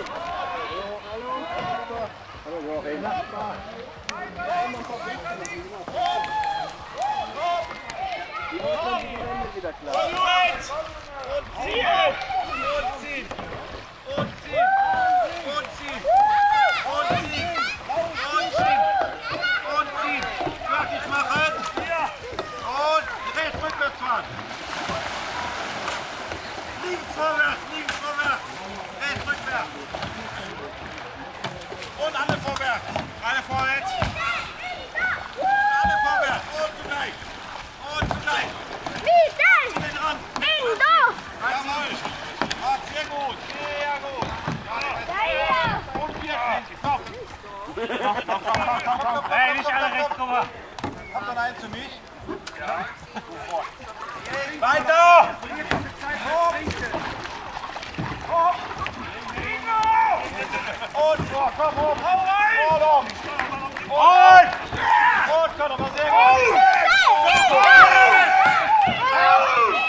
Wieder klar. Und ziehen! Und ziehen! Und ziehen! Und ziehen! Und ziehen! Und ziehen! Und ziehen! Fertig machen! Und rechts rückwärts fahren! Links vorwärts! Links vorwärts! Rechts rückwärts! Und alle vorwärts! Alle vorwärts! Alle vorwärts! Und zugleich! Und zugleich! Jawohl! Sehr gut, sehr gut! Und hier, komm! Hey, nicht alle rechts rüber! Habt ihr einen für mich? Ja. Weiter! Und vor, komm hoch! Hau rein! Und komm, aber sehr gut!